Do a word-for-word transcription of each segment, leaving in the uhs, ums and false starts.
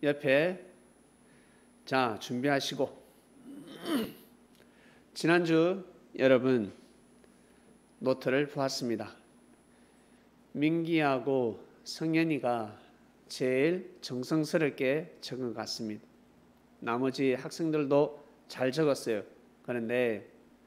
옆에 자 준비하시고 지난주 여러분 노트를 보았습니다. 민기하고 성현이가 제일 정성스럽게 적은 것 같습니다. 나머지 학생들도 잘 적었어요. 그런데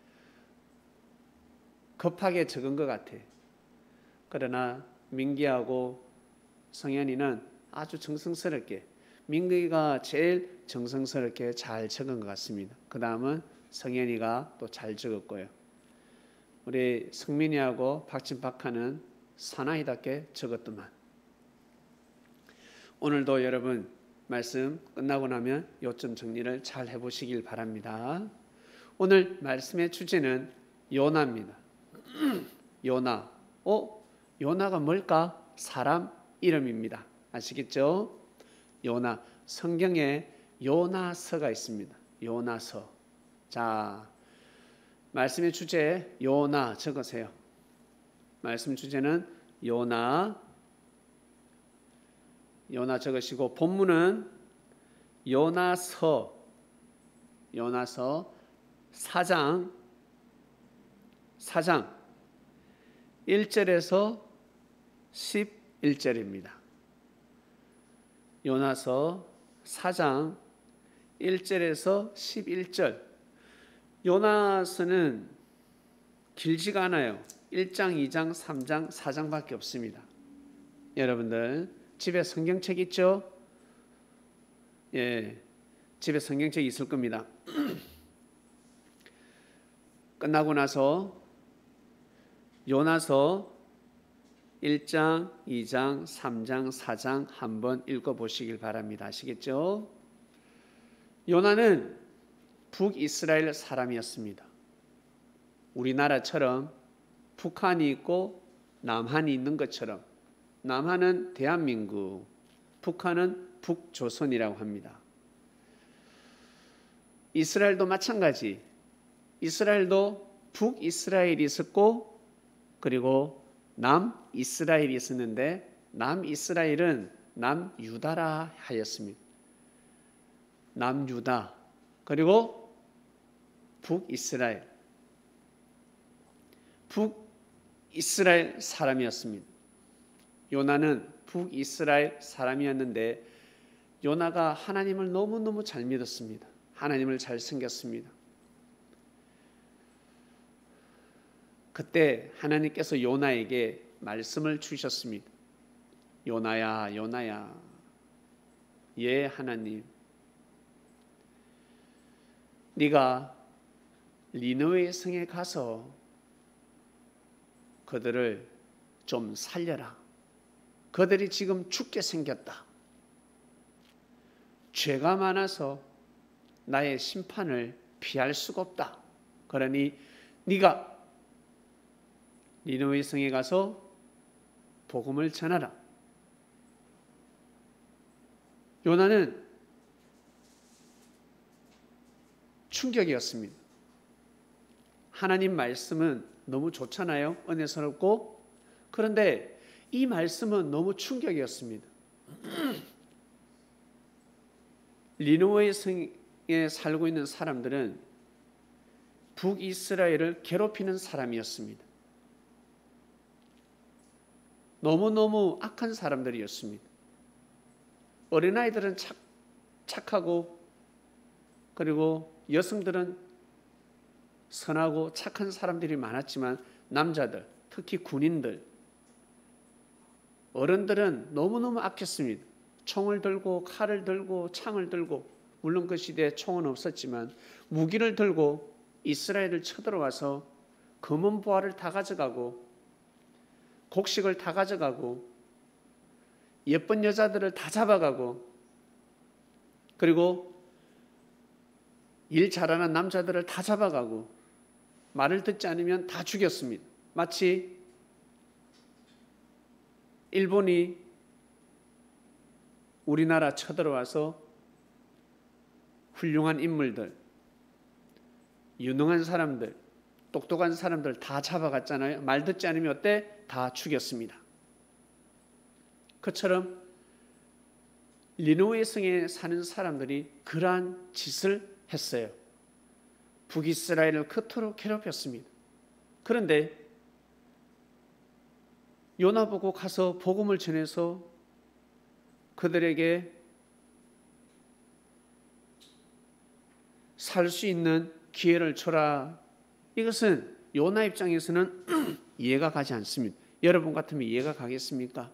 급하게 적은 것 같아. 그러나 민기하고 성현이는 아주 정성스럽게, 민기가 제일 정성스럽게 잘 적은 것 같습니다. 그 다음은 성현이가 또 잘 적었고요. 우리 성민이하고 박진박하는 사나이답게 적었더만. 오늘도 여러분 말씀 끝나고 나면 요점 정리를 잘 해보시길 바랍니다. 오늘 말씀의 주제는 요나입니다. 요나. 어? 요나가 뭘까? 사람 이름입니다. 아시겠죠? 요나. 성경에 요나서가 있습니다. 요나서. 자, 말씀의 주제 요나 적으세요. 말씀 주제는 요나. 요나 적으시고 본문은 요나서. 요나서 사 장 사 장 일 절에서 십일 절입니다. 요나서 사 장 일 절에서 십일 절. 요나서는 길지가 않아요. 일 장, 이 장, 삼 장, 사 장밖에 없습니다. 여러분들 집에 성경책 있죠? 예, 집에 성경책 있을 겁니다. 끝나고 나서 요나서 일 장, 이 장, 삼 장, 사 장 한번 읽어보시길 바랍니다. 아시겠죠? 요나는 북이스라엘 사람이었습니다. 우리나라처럼 북한이 있고 남한이 있는 것처럼 남한은 대한민국, 북한은 북조선이라고 합니다. 이스라엘도 마찬가지. 이스라엘도 북이스라엘이 있었고 그리고 남이스라엘이 있었는데 남이스라엘은 남유다라 하였습니다. 남유다 그리고 북이스라엘 북이스라엘 사람이었습니다. 요나는 북이스라엘 사람이었는데 요나가 하나님을 너무너무 잘 믿었습니다. 하나님을 잘 섬겼습니다. 그때 하나님께서 요나에게 말씀을 주셨습니다. 요나야, 요나야. 예, 하나님. 네가 니느웨 성에 가서 그들을 좀 살려라. 그들이 지금 죽게 생겼다. 죄가 많아서 나의 심판을 피할 수가 없다. 그러니 네가 니느웨 성에 가서 복음을 전하라. 요나는 충격이었습니다. 하나님 말씀은 너무 좋잖아요. 은혜스럽고. 그런데 이 말씀은 너무 충격이었습니다. 니느웨 성에 살고 있는 사람들은 북이스라엘을 괴롭히는 사람이었습니다. 너무너무 악한 사람들이었습니다. 어린아이들은 착, 착하고 그리고 여성들은 선하고 착한 사람들이 많았지만 남자들, 특히 군인들, 어른들은 너무너무 악했습니다. 총을 들고 칼을 들고 창을 들고, 물론 그 시대에 총은 없었지만 무기를 들고 이스라엘을 쳐들어와서 검은 보화를 다 가져가고 곡식을 다 가져가고 예쁜 여자들을 다 잡아가고 그리고 일 잘하는 남자들을 다 잡아가고 말을 듣지 않으면 다 죽였습니다. 마치 일본이 우리나라 쳐들어와서 훌륭한 인물들, 유능한 사람들, 똑똑한 사람들 다 잡아갔잖아요. 말 듣지 않으면 어때? 다 죽였습니다. 그처럼 니느웨 성에 사는 사람들이 그러한 짓을 했어요. 북이스라엘을 그토록 괴롭혔습니다. 그런데 요나 보고 가서 복음을 전해서 그들에게 살 수 있는 기회를 줘라. 이것은 요나 입장에서는 이해가 가지 않습니다. 여러분 같으면 이해가 가겠습니까?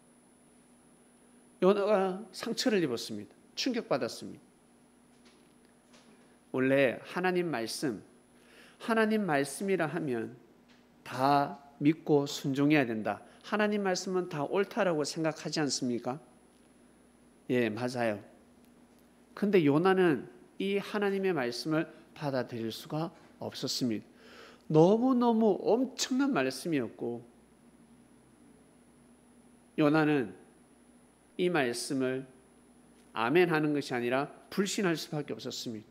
요나가 상처를 입었습니다. 충격받았습니다. 원래 하나님 말씀, 하나님 말씀이라 하면 다 믿고 순종해야 된다. 하나님 말씀은 다 옳다라고 생각하지 않습니까? 예, 맞아요. 근데 요나는 이 하나님의 말씀을 받아들일 수가 없었습니다. 너무너무 엄청난 말씀이었고 요나는 이 말씀을 아멘하는 것이 아니라 불신할 수밖에 없었습니다.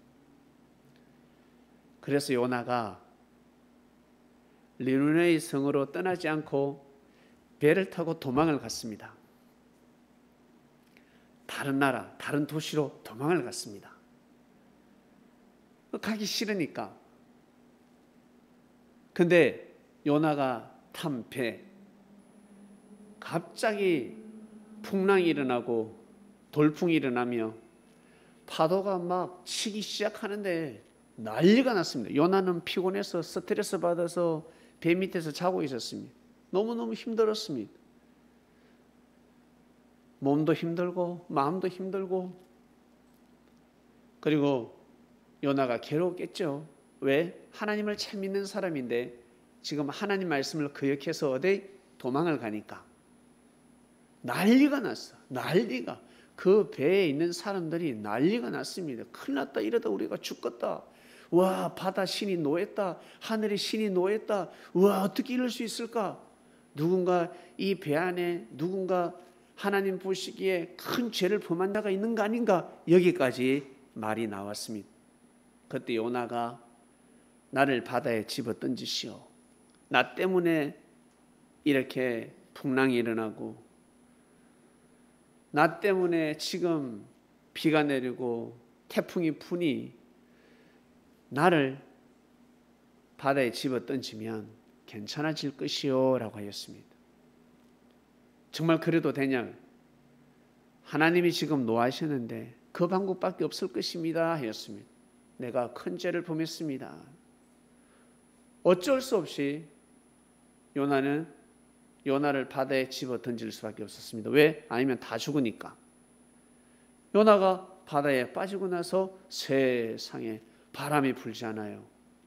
그래서 요나가 니느웨 성으로 떠나지 않고 배를 타고 도망을 갔습니다. 다른 나라, 다른 도시로 도망을 갔습니다. 가기 싫으니까. 근데 요나가 탄 배, 갑자기 풍랑이 일어나고 돌풍이 일어나며 파도가 막 치기 시작하는데 난리가 났습니다. 요나는 피곤해서 스트레스 받아서 배 밑에서 자고 있었습니다. 너무너무 힘들었습니다. 몸도 힘들고 마음도 힘들고 그리고 요나가 괴로웠겠죠. 왜? 하나님을 잘 믿는 사람인데 지금 하나님 말씀을 거역해서 어디 도망을 가니까 난리가 났어. 난리가. 그 배에 있는 사람들이 난리가 났습니다. 큰일 났다. 이러다 우리가 죽겠다. 와, 바다 신이 노했다. 하늘의 신이 노했다. 와, 어떻게 이럴 수 있을까? 누군가 이 배 안에 누군가 하나님 보시기에 큰 죄를 범한 자가 있는 거 아닌가? 여기까지 말이 나왔습니다. 그때 요나가 나를 바다에 집어 던지시오. 나 때문에 이렇게 풍랑이 일어나고 나 때문에 지금 비가 내리고 태풍이 부니 나를 바다에 집어 던지면 괜찮아질 것이요 라고 하였습니다. 정말 그래도 되냐? 하나님이 지금 노하셨는데 그 방법밖에 없을 것입니다 하였습니다. 내가 큰 죄를 범했습니다. 어쩔 수 없이 요나는 요나를 바다에 집어 던질 수밖에 없었습니다. 왜? 아니면 다 죽으니까. 요나가 바다에 빠지고 나서 세상에 바람이 불지 않아요.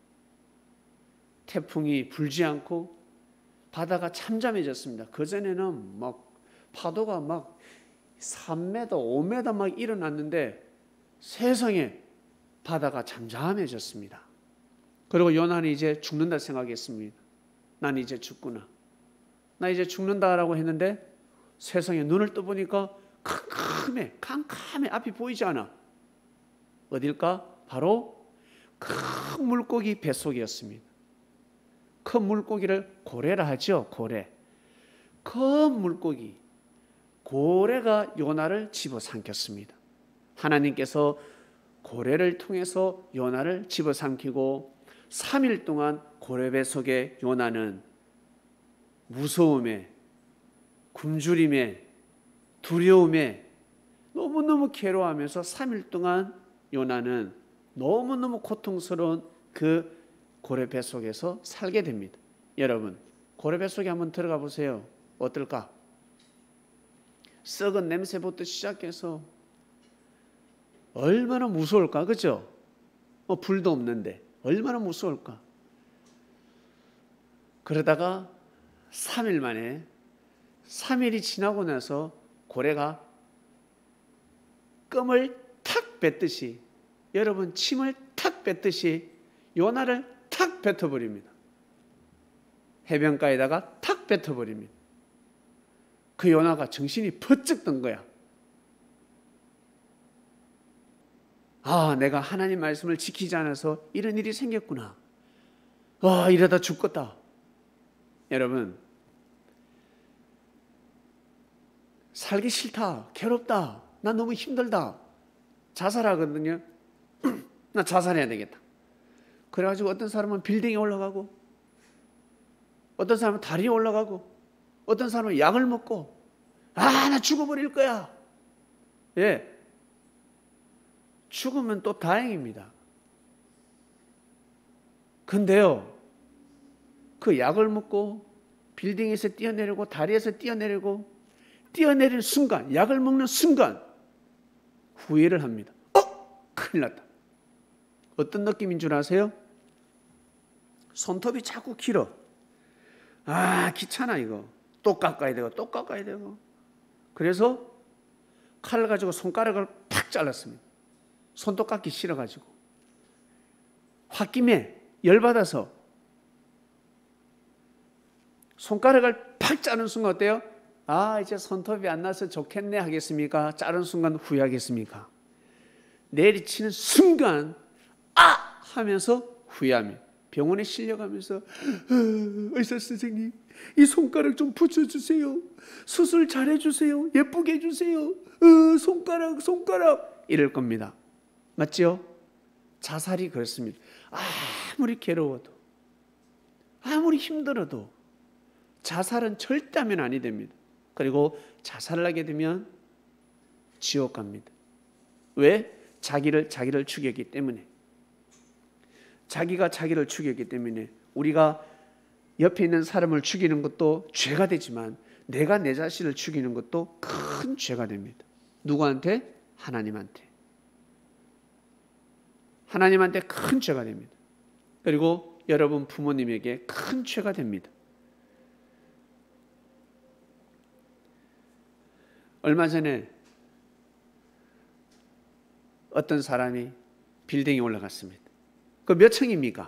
태풍이 불지 않고 바다가 잠잠해졌습니다. 그전에는 막 파도가 막 삼 미터, 오 미터 막 일어났는데 세상에 바다가 잠잠해졌습니다. 그리고 요나는 이제 죽는다 생각했습니다. 난 이제 죽구나. 나 이제 죽는다라고 했는데 세상에 눈을 떠보니까 캄캄해. 캄캄해. 앞이 보이지 않아. 어딜까? 바로 큰 물고기 뱃속이었습니다. 큰 물고기를 고래라 하죠. 고래. 큰 물고기. 고래가 요나를 집어삼켰습니다. 하나님께서 고래를 통해서 요나를 집어삼키고 삼 일 동안 고래 뱃속에 요나는 무서움에, 굶주림에, 두려움에 너무너무 괴로워하면서 삼 일 동안 요나는 너무너무 고통스러운 그 고래 뱃속에서 살게 됩니다. 여러분, 고래 뱃속에 한번 들어가 보세요. 어떨까? 썩은 냄새부터 시작해서 얼마나 무서울까? 그죠? 뭐 불도 없는데 얼마나 무서울까? 그러다가 삼 일 만에 삼 일이 지나고 나서 고래가 껌을 탁 뱉듯이 여러분 침을 탁 뱉듯이 요나를 탁 뱉어버립니다. 해변가에다가 탁 뱉어버립니다. 그 요나가 정신이 번쩍 든 거야. 아, 내가 하나님 말씀을 지키지 않아서 이런 일이 생겼구나. 아, 이러다 죽겠다. 여러분, 살기 싫다, 괴롭다, 나 너무 힘들다. 자살하거든요. 나 자살해야 되겠다. 그래가지고 어떤 사람은 빌딩에 올라가고, 어떤 사람은 다리에 올라가고, 어떤 사람은 약을 먹고, 아, 나 죽어버릴 거야. 예. 죽으면 또 다행입니다. 근데요, 그 약을 먹고, 빌딩에서 뛰어내리고, 다리에서 뛰어내리고, 뛰어내리는 순간, 약을 먹는 순간, 후회를 합니다. 어? 큰일 났다. 어떤 느낌인 줄 아세요? 손톱이 자꾸 길어. 아, 귀찮아 이거. 또 깎아야 되고 또 깎아야 되고. 그래서 칼을 가지고 손가락을 팍 잘랐습니다. 손톱 깎기 싫어가지고. 홧김에 열받아서 손가락을 팍 자른 순간 어때요? 아, 이제 손톱이 안 나서 좋겠네 하겠습니까? 자른 순간 후회하겠습니까? 내리치는 순간 아! 하면서 후회합니다. 병원에 실려가면서 의사 선생님, 이 손가락 좀 붙여주세요. 수술 잘해주세요. 예쁘게 해주세요. 어, 손가락 손가락 이럴 겁니다. 맞죠? 자살이 그렇습니다. 아무리 괴로워도, 아무리 힘들어도 자살은 절대 하면 아니 됩니다. 그리고 자살을 하게 되면 지옥 갑니다. 왜? 자기를 자기를 죽였기 때문에. 자기가 자기를 죽였기 때문에 우리가 옆에 있는 사람을 죽이는 것도 죄가 되지만 내가 내 자신을 죽이는 것도 큰 죄가 됩니다. 누구한테? 하나님한테. 하나님한테 큰 죄가 됩니다. 그리고 여러분 부모님에게 큰 죄가 됩니다. 얼마 전에 어떤 사람이 빌딩에 올라갔습니다. 그 몇 층입니까?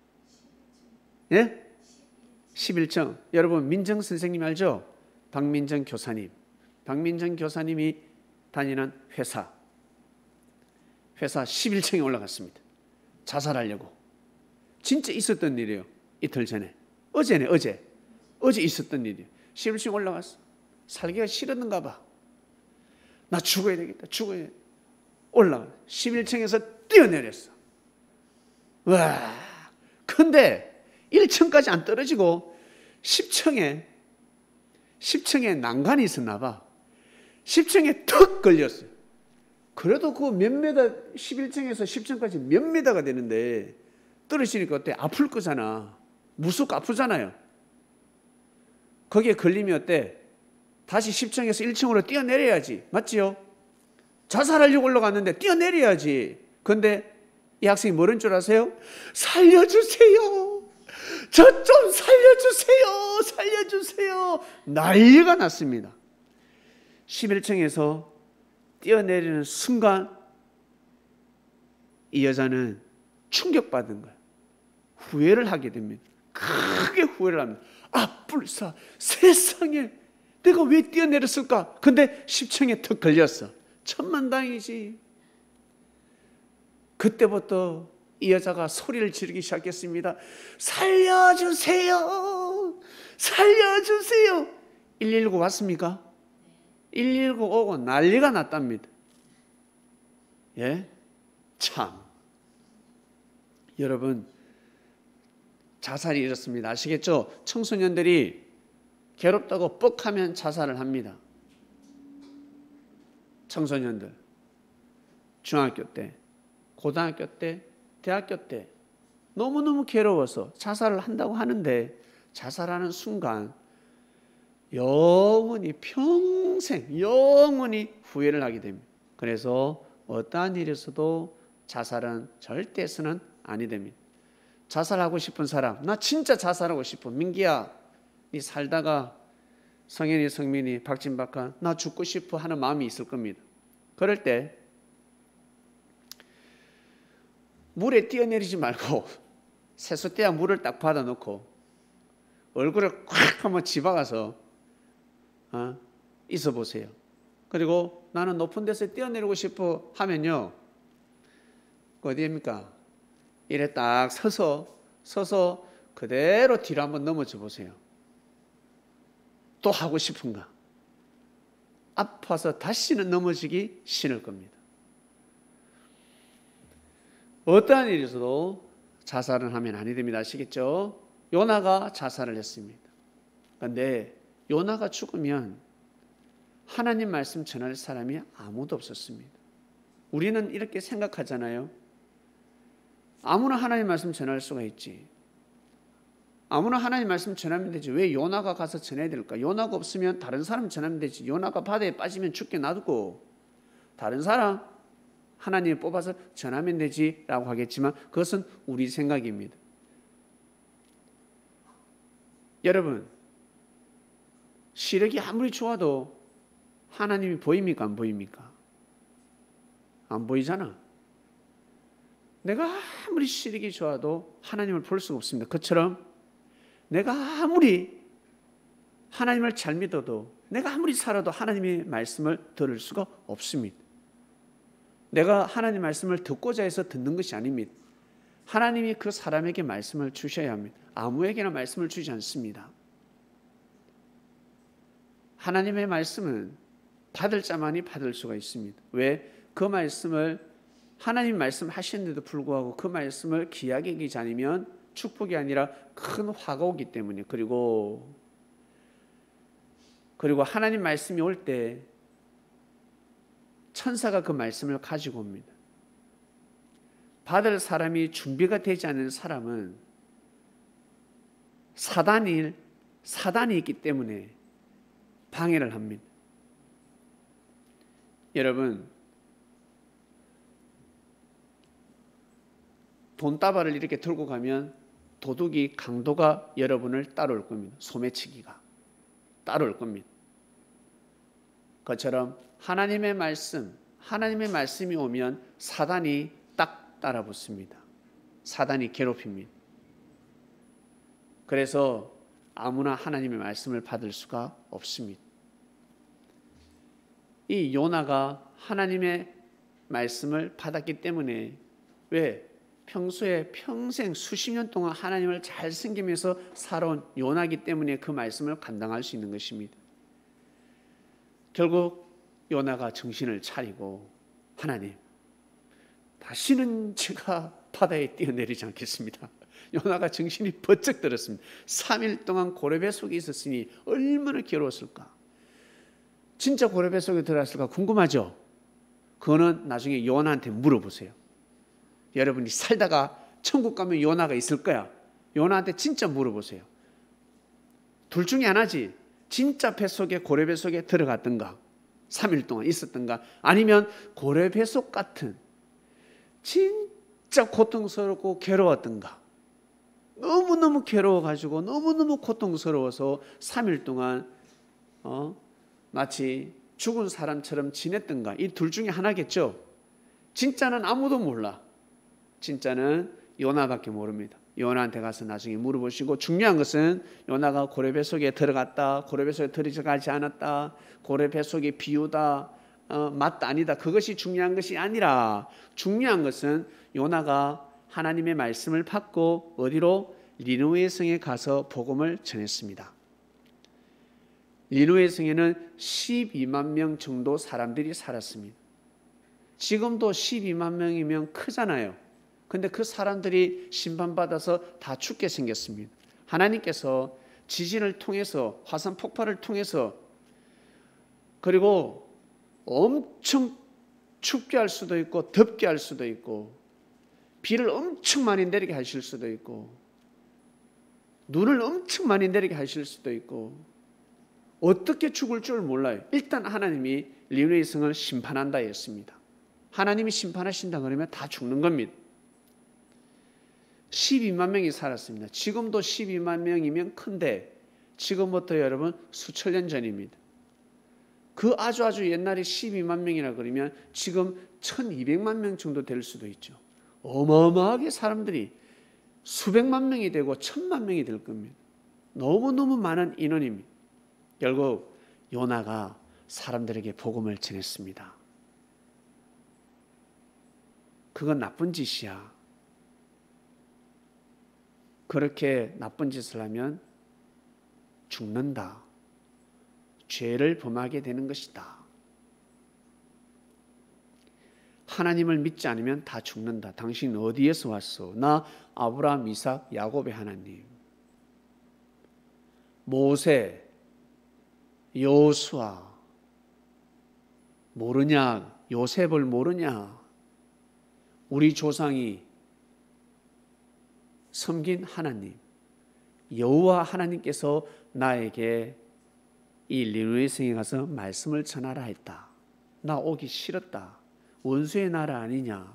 예? 십일 층. 여러분 민정 선생님 알죠? 박민정 교사님. 박민정 교사님이 다니는 회사. 회사 십일 층에 올라갔습니다. 자살하려고. 진짜 있었던 일이에요. 이틀 전에. 어제네, 어제. 어제 있었던 일이에요. 십일 층 올라갔어. 살기가 싫었는가 봐. 나 죽어야 되겠다. 죽어야 돼. 올라가. 십일 층에서 뛰어내렸어. 와. 근데 일 층까지 안 떨어지고 십 층에 십 층에 난간이 있었나 봐. 십 층에 턱 걸렸어요. 그래도 그 몇 메다, 십일 층에서 십 층까지 몇 메다가 되는데 떨어지니까 어때? 아플 거잖아. 무섭고 아프잖아요. 거기에 걸리면 어때? 다시 십 층에서 일 층으로 뛰어내려야지. 맞지요? 자살하려고 올라갔는데 뛰어내려야지. 근데 이 학생이 뭐라는 줄 아세요? 살려주세요. 저 좀 살려주세요. 살려주세요. 난리가 났습니다. 십일 층에서 뛰어내리는 순간 이 여자는 충격받은 거예요. 후회를 하게 됩니다. 크게 후회를 합니다. 아, 불사. 세상에 내가 왜 뛰어내렸을까? 근데 십 층에 턱 걸렸어. 천만다행이지. 그때부터 이 여자가 소리를 지르기 시작했습니다. 살려주세요. 살려주세요. 일일구 왔습니까? 일일구 오고 난리가 났답니다. 예? 참. 여러분, 자살이 이렇습니다. 아시겠죠? 청소년들이 괴롭다고 뻑하면 자살을 합니다. 청소년들. 중학교 때, 고등학교 때, 대학교 때 너무너무 괴로워서 자살을 한다고 하는데 자살하는 순간 영원히 평생 영원히 후회를 하게 됩니다. 그래서 어떠한 일에서도 자살은 절대 해서는 아니 됩니다. 자살하고 싶은 사람, 나 진짜 자살하고 싶어. 민기야, 네 살다가 성현이, 성민이, 박진박한 나 죽고 싶어 하는 마음이 있을 겁니다. 그럴 때 물에 뛰어내리지 말고 세숫대야 물을 딱 받아놓고 얼굴을 콱 한번 집어가서 어, 있어 보세요. 그리고 나는 높은 데서 뛰어내리고 싶어 하면요, 어디입니까? 이래 딱 서서 서서 그대로 뒤로 한번 넘어져 보세요. 또 하고 싶은가? 아파서 다시는 넘어지기 싫을 겁니다. 어떠한 일에서도 자살을 하면 아니 됩니다. 아시겠죠? 요나가 자살을 했습니다. 그런데 요나가 죽으면 하나님 말씀 전할 사람이 아무도 없었습니다. 우리는 이렇게 생각하잖아요. 아무나 하나님 말씀 전할 수가 있지. 아무나 하나님 말씀 전하면 되지. 왜 요나가 가서 전해야 될까? 요나가 없으면 다른 사람 전하면 되지. 요나가 바다에 빠지면 죽게 놔두고 다른 사람 하나님이 뽑아서 전하면 되지 라고 하겠지만 그것은 우리 생각입니다. 여러분, 시력이 아무리 좋아도 하나님이 보입니까? 안 보입니까? 안 보이잖아. 내가 아무리 시력이 좋아도 하나님을 볼 수가 없습니다. 그처럼 내가 아무리 하나님을 잘 믿어도 내가 아무리 살아도 하나님의 말씀을 들을 수가 없습니다. 내가 하나님 말씀을 듣고자 해서 듣는 것이 아닙니다. 하나님이 그 사람에게 말씀을 주셔야 합니다. 아무에게나 말씀을 주지 않습니다. 하나님의 말씀은 받을 자만이 받을 수가 있습니다. 왜? 그 말씀을 하나님 말씀하시는데도 불구하고 그 말씀을 귀하게 여기지 않으면 축복이 아니라 큰 화가 오기 때문에 그리고 그리고 하나님 말씀이 올 때 천사가 그 말씀을 가지고 옵니다. 받을 사람이 준비가 되지 않은 사람은 사단이, 사단이 있기 때문에 방해를 합니다. 여러분, 돈다발을 이렇게 들고 가면 도둑이 강도가 여러분을 따라올 겁니다. 소매치기가 따라올 겁니다. 그처럼 하나님의 말씀, 하나님의 말씀이 오면 사단이 딱 따라붙습니다. 사단이 괴롭힙니다. 그래서 아무나 하나님의 말씀을 받을 수가 없습니다. 이 요나가 하나님의 말씀을 받았기 때문에 왜? 평소에 평생 수십 년 동안 하나님을 잘 섬기면서 살아온 요나이기 때문에 그 말씀을 감당할 수 있는 것입니다. 결국 요나가 정신을 차리고 하나님, 다시는 제가 바다에 뛰어내리지 않겠습니다. 요나가 정신이 번쩍 들었습니다. 삼 일 동안 고래배 속에 있었으니 얼마나 괴로웠을까. 진짜 고래배 속에 들어갔을까 궁금하죠? 그거는 나중에 요나한테 물어보세요. 여러분이 살다가 천국 가면 요나가 있을 거야. 요나한테 진짜 물어보세요. 둘 중에 하나지. 진짜 뱃속에 고래배 속에 들어갔던가 삼 일 동안 있었던가 아니면 고래배 속 같은 진짜 고통스럽고 괴로웠던가 너무너무 괴로워가지고 너무너무 고통스러워서 삼 일 동안 어? 마치 죽은 사람처럼 지냈던가 이 둘 중에 하나겠죠. 진짜는 아무도 몰라. 진짜는 요나밖에 모릅니다. 요나한테 가서 나중에 물어보시고 중요한 것은 요나가 고래배 속에 들어갔다, 고래배 속에 들어가지 않았다, 고래배 속에 비우다, 어, 맞다 아니다 그것이 중요한 것이 아니라 중요한 것은 요나가 하나님의 말씀을 받고 어디로? 니느웨 성에 가서 복음을 전했습니다. 니느웨 성에는 십이만 명 정도 사람들이 살았습니다. 지금도 십이만 명이면 크잖아요. 근데 그 사람들이 심판받아서 다 죽게 생겼습니다. 하나님께서 지진을 통해서 화산 폭발을 통해서 그리고 엄청 춥게 할 수도 있고 덥게 할 수도 있고 비를 엄청 많이 내리게 하실 수도 있고 눈을 엄청 많이 내리게 하실 수도 있고 어떻게 죽을 줄 몰라요. 일단 하나님이 니느웨 성을 심판한다 했습니다. 하나님이 심판하신다 그러면 다 죽는 겁니다. 십이만 명이 살았습니다. 지금도 십이만 명이면 큰데 지금부터 여러분 수천 년 전입니다. 그 아주 아주 옛날에 십이만 명이라 그러면 지금 천이백만 명 정도 될 수도 있죠. 어마어마하게 사람들이 수백만 명이 되고 천만 명이 될 겁니다. 너무너무 많은 인원입니다. 결국 요나가 사람들에게 복음을 전했습니다. 그건 나쁜 짓이야. 그렇게 나쁜 짓을 하면 죽는다. 죄를 범하게 되는 것이다. 하나님을 믿지 않으면 다 죽는다. 당신 어디에서 왔어? 나 아브라함, 이삭, 야곱의 하나님. 모세, 여호수아 모르냐? 요셉을 모르냐? 우리 조상이 섬긴 하나님, 여호와 하나님께서 나에게 이 니느웨 성에 가서 말씀을 전하라 했다. 나 오기 싫었다. 원수의 나라 아니냐?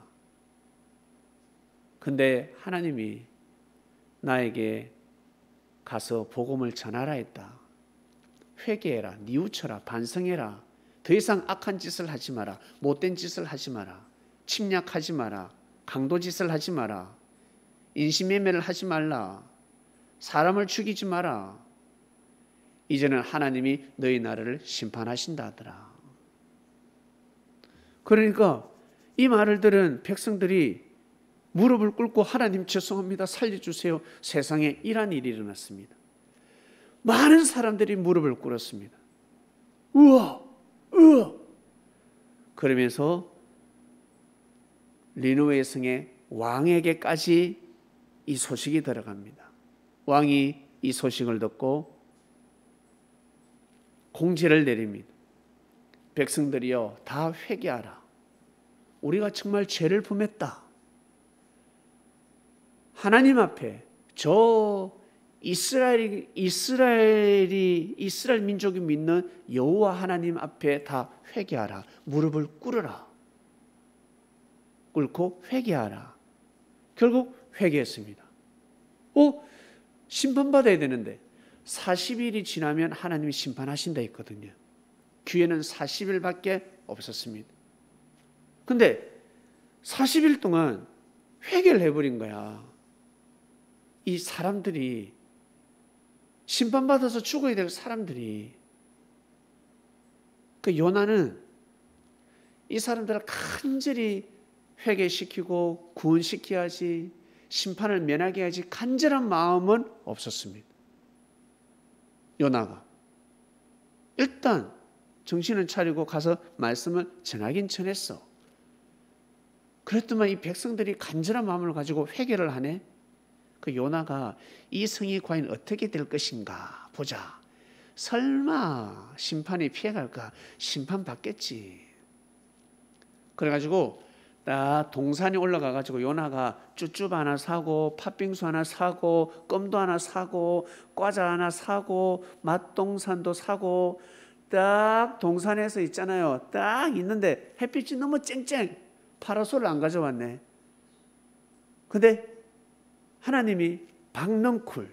근데 하나님이 나에게 가서 복음을 전하라 했다. 회개해라, 뉘우쳐라, 반성해라. 더 이상 악한 짓을 하지 마라. 못된 짓을 하지 마라. 침략하지 마라. 강도짓을 하지 마라. 인신매매를 하지 말라. 사람을 죽이지 마라. 이제는 하나님이 너희 나라를 심판하신다 하더라. 그러니까 이 말을 들은 백성들이 무릎을 꿇고 하나님 죄송합니다. 살려주세요. 세상에 이런 일이 일어났습니다. 많은 사람들이 무릎을 꿇었습니다. 우와, 우와. 그러면서 니느웨 성의 왕에게까지 이 소식이 들어갑니다. 왕이 이 소식을 듣고 공지를 내립니다. 백성들이여 다 회개하라. 우리가 정말 죄를 범했다. 하나님 앞에 저 이스라엘이 이스라엘이 이스라엘 민족이 믿는 여호와 하나님 앞에 다 회개하라. 무릎을 꿇으라. 꿇고 회개하라. 결국 회개했습니다. 어? 심판받아야 되는데 사십 일이 지나면 하나님이 심판하신다 했거든요. 기회는 사십 일밖에 없었습니다. 근데 사십 일 동안 회개를 해버린 거야. 이 사람들이 심판받아서 죽어야 될 사람들이. 그 요나는 이 사람들을 간절히 회개시키고 구원시켜야지, 심판을 면하게 해야지 간절한 마음은 없었습니다. 요나가 일단 정신을 차리고 가서 말씀을 전하긴 전했어. 그랬더만 이 백성들이 간절한 마음을 가지고 회개를 하네. 그 요나가 이 성이 과연 어떻게 될 것인가 보자. 설마 심판이 피해갈까? 심판받겠지. 그래가지고 딱 동산에 올라가가지고 요나가 쭈쭈 하나 사고 팥빙수 하나 사고 껌도 하나 사고 과자 하나 사고 맛동산도 사고 딱 동산에서 있잖아요. 딱 있는데 햇빛이 너무 쨍쨍. 파라솔을 안 가져왔네. 근데 하나님이 박넝쿨,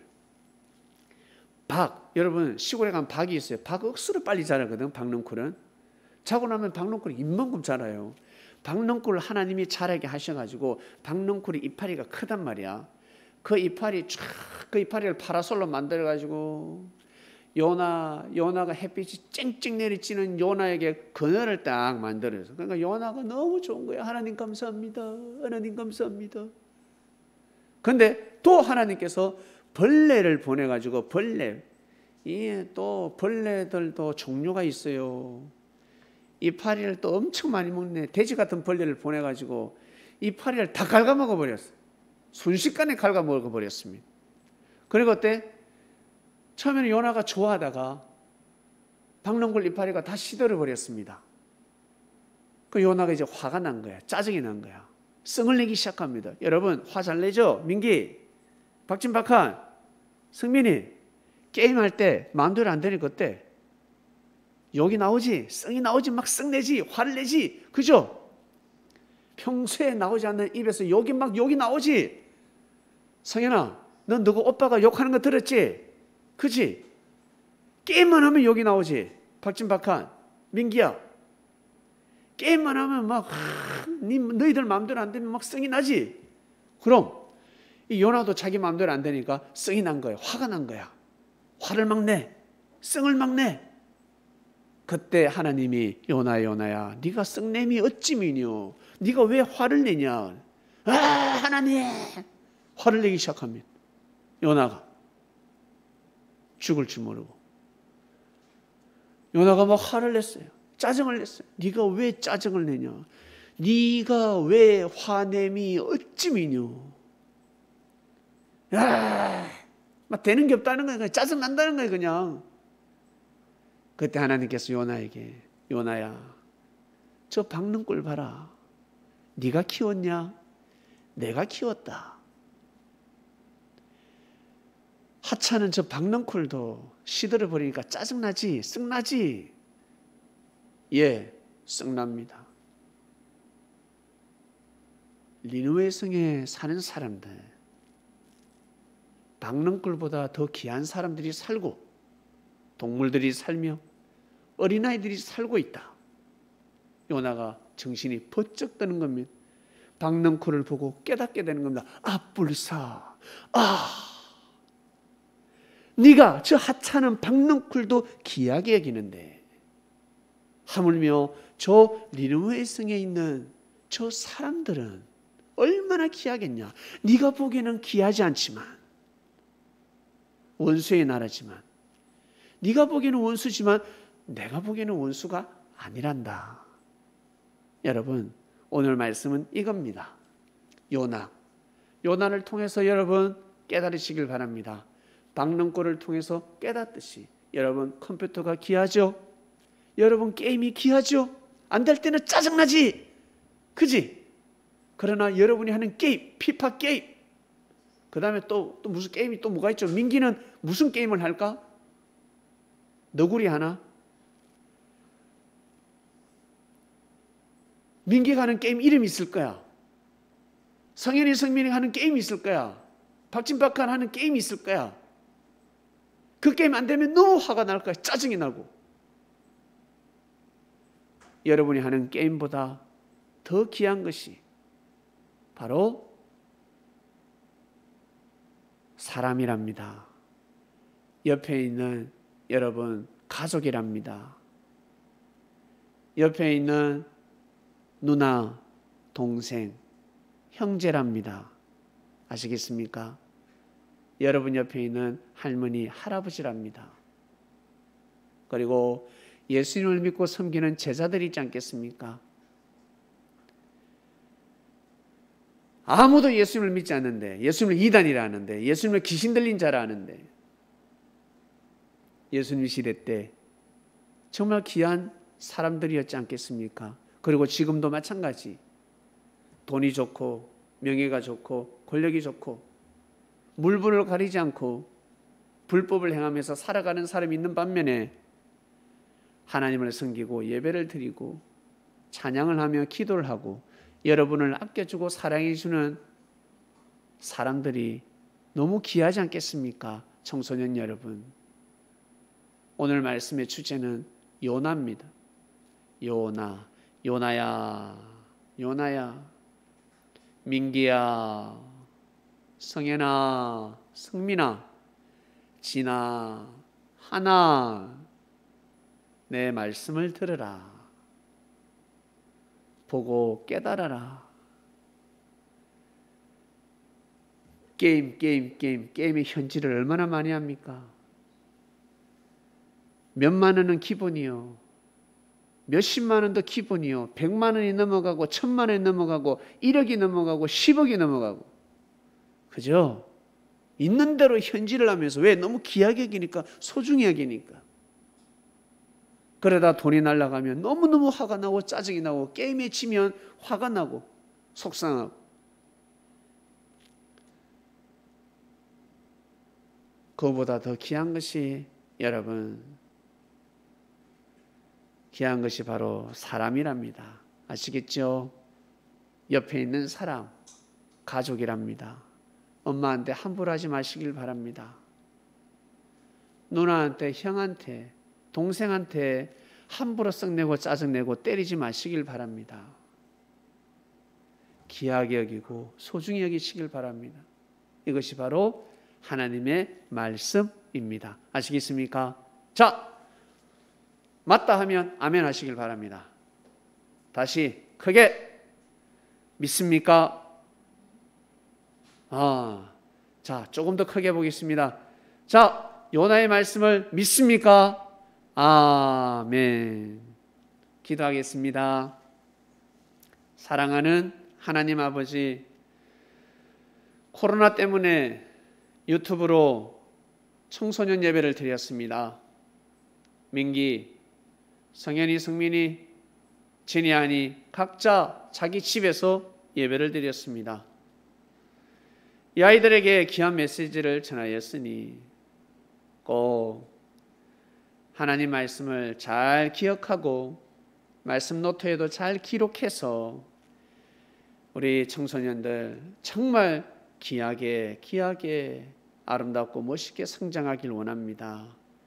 박, 여러분 시골에 가면 박이 있어요. 박 억수로 빨리 자라거든. 박넝쿨은 자고 나면 박넝쿨이 잎만큼 자라요. 박넝쿨을 하나님이 자라게 하셔가지고 박넝쿨이 이파리가 크단 말이야. 그 이파리 쫙 그 이파리를 파라솔로 만들어가지고 요나 요나가 햇빛이 쨍쨍 내리쬐는 요나에게 그늘을 딱 만들어서, 그러니까 요나가 너무 좋은 거야. 하나님 감사합니다. 하나님 감사합니다. 근데 또 하나님께서 벌레를 보내가지고 벌레, 이 또 벌레들도 종류가 있어요. 이파리를 또 엄청 많이 먹네. 돼지 같은 벌레를 보내가지고 이파리를 다 갉아먹어 버렸어요. 순식간에 갉아먹어 버렸습니다. 그리고 어때? 처음에는 요나가 좋아하다가 박넝쿨 이파리가 다 시들어 버렸습니다. 그 요나가 이제 화가 난 거야. 짜증이 난 거야. 성을 내기 시작합니다. 여러분 화 잘 내죠? 민기, 박진박한, 승민이 게임할 때 마음대로 안 되니까 어때? 욕이 나오지? 성이 나오지? 막 성 내지? 화를 내지? 그죠? 평소에 나오지 않는 입에서 욕이 막 욕이 나오지? 성현아, 넌 누구 오빠가 욕하는 거 들었지? 그치? 게임만 하면 욕이 나오지? 박진박한, 민기야, 게임만 하면 막 하, 너희들 마음대로 안 되면 막 성이 나지? 그럼 이 요나도 자기 마음대로 안 되니까 성이 난 거야. 화가 난 거야. 화를 막 내. 성을 막 내. 그때 하나님이 요나 요나야 네가 성냄이 어찌 미뇨? 네가 왜 화를 내냐? 아 하나님! 화를 내기 시작합니다. 요나가 죽을 줄 모르고 요나가 막 화를 냈어요. 짜증을 냈어요. 네가 왜 짜증을 내냐? 네가 왜 화냄이 어찌미뇨. 야, 막 되는 게 없다는 거예요. 짜증 난다는 거예요, 그냥. 그때 하나님께서 요나에게, 요나야, 저 박는 꼴 봐라. 네가 키웠냐? 내가 키웠다. 하찮은 저 박는 꼴도 시들어 버리니까 짜증나지? 쓱나지? 예, 쓱납니다. 니느웨 성에 사는 사람들, 박는 꼴보다 더 귀한 사람들이 살고 동물들이 살며 어린아이들이 살고 있다. 요나가 정신이 번쩍 드는 겁니다. 박는 꼴을 보고 깨닫게 되는 겁니다. 아, 불사, 아, 네가 저 하찮은 박는 꼴도 귀하게 여기는데 하물며 저 니느웨 성에 있는 저 사람들은 얼마나 귀하겠냐. 네가 보기에는 귀하지 않지만, 원수의 나라지만, 네가 보기에는 원수지만 내가 보기에는 원수가 아니란다. 여러분, 오늘 말씀은 이겁니다. 요나, 요나를 통해서 여러분 깨달으시길 바랍니다. 박는 꼴을 통해서 깨닫듯이 여러분 컴퓨터가 귀하죠? 여러분 게임이 귀하죠? 안 될 때는 짜증나지? 그지? 그러나 여러분이 하는 게임, 피파 게임, 그 다음에 또, 또 무슨 게임이 또 뭐가 있죠? 민기는 무슨 게임을 할까? 너구리 하나? 민기가 하는 게임 이름이 있을 거야. 성현이, 성민이 하는 게임이 있을 거야. 박진박한 하는 게임이 있을 거야. 그 게임 안 되면 너무 화가 날 거야. 짜증이 나고. 여러분이 하는 게임보다 더 귀한 것이 바로 사람이랍니다. 옆에 있는 여러분 가족이랍니다. 옆에 있는 누나, 동생, 형제랍니다. 아시겠습니까? 여러분 옆에 있는 할머니, 할아버지랍니다. 그리고 예수님을 믿고 섬기는 제자들이 있지 않겠습니까? 아무도 예수님을 믿지 않는데, 예수님을 이단이라 하는데, 예수님을 귀신 들린 자라 하는데, 예수님 시대 때 정말 귀한 사람들이었지 않겠습니까? 그리고 지금도 마찬가지. 돈이 좋고 명예가 좋고 권력이 좋고 물분을 가리지 않고 불법을 행하면서 살아가는 사람이 있는 반면에 하나님을 섬기고 예배를 드리고 찬양을 하며 기도를 하고 여러분을 아껴주고 사랑해주는 사람들이 너무 귀하지 않겠습니까? 청소년 여러분, 오늘 말씀의 주제는 요나입니다. 요나, 요나야, 요나야, 민기야, 성현아, 성민아, 진아, 하나, 내 말씀을 들으라. 보고 깨달아라. 게임, 게임, 게임, 게임의 현질을 얼마나 많이 합니까? 몇만 원은 기본이요. 몇십만 원도 기본이요. 백만 원이 넘어가고 천만 원이 넘어가고 일억이 넘어가고 십억이 넘어가고. 그죠? 있는 대로 현질을 하면서 왜? 너무 귀하게 여기니까, 소중히 여기니까. 그러다 돈이 날아가면 너무너무 화가 나고 짜증이 나고 게임에 지면 화가 나고 속상하고. 그거보다 더 귀한 것이 여러분, 귀한 것이 바로 사람이랍니다. 아시겠죠? 옆에 있는 사람, 가족이랍니다. 엄마한테 함부로 하지 마시길 바랍니다. 누나한테, 형한테, 동생한테 함부로 썩내고 짜증내고 때리지 마시길 바랍니다. 귀하게 여기고 소중히 여기시길 바랍니다. 이것이 바로 하나님의 말씀입니다. 아시겠습니까? 자, 맞다 하면 아멘 하시길 바랍니다. 다시 크게 믿습니까? 아, 자, 조금 더 크게 보겠습니다. 자, 요나의 말씀을 믿습니까? 아멘. 기도하겠습니다. 사랑하는 하나님 아버지, 코로나 때문에 유튜브로 청소년 예배를 드렸습니다. 민기, 성현이, 성민이, 진이안이 각자 자기 집에서 예배를 드렸습니다. 이 아이들에게 귀한 메시지를 전하였으니 꼭 하나님 말씀을 잘 기억하고 말씀 노트에도 잘 기록해서 우리 청소년들 정말 귀하게 귀하게 아름답고 멋있게 성장하길 원합니다.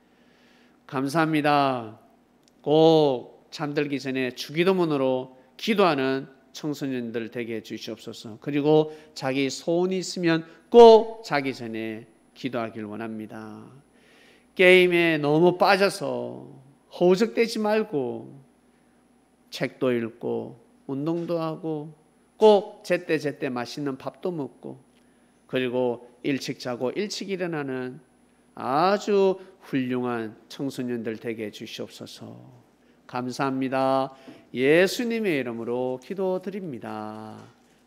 감사합니다. 꼭 잠들기 전에 주기도문으로 기도하는 청소년들 되게 해주시옵소서. 그리고 자기 소원이 있으면 꼭 자기 전에 기도하길 원합니다. 게임에 너무 빠져서 허우적대지 말고 책도 읽고 운동도 하고 꼭 제때제때 맛있는 밥도 먹고 그리고 일찍 자고 일찍 일어나는 아주 훌륭한 청소년들 되게 해주시옵소서. 감사합니다. 예수님의 이름으로 기도드립니다.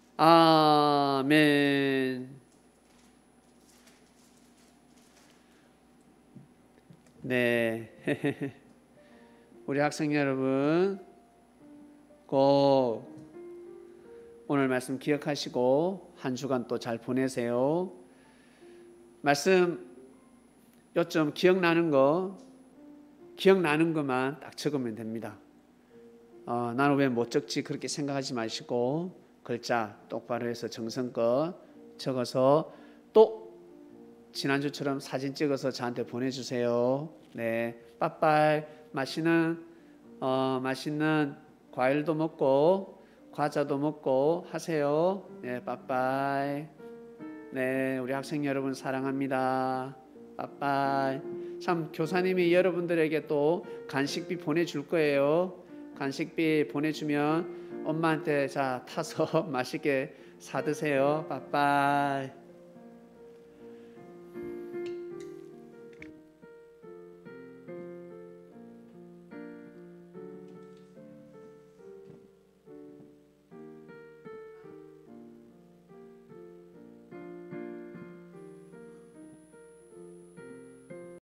아멘. 네. 우리 학생 여러분, 꼭 오늘 말씀 기억하시고 한 주간 또 잘 보내세요. 말씀 요점 기억나는 거, 기억나는 것만 딱 적으면 됩니다. 어, 나는 왜 못 적지 그렇게 생각하지 마시고 글자 똑바로 해서 정성껏 적어서 또 지난주처럼 사진 찍어서 저한테 보내주세요. 네, 빠빠이. 맛있는 어, 맛있는 과일도 먹고 과자도 먹고 하세요. 네, 빠빠이. 네, 우리 학생 여러분 사랑합니다. 빠빠이. 참 교사님이 여러분들에게 또 간식비 보내줄 거예요. 간식비 보내주면 엄마한테 자 타서 맛있게 사 드세요. 빠빠이.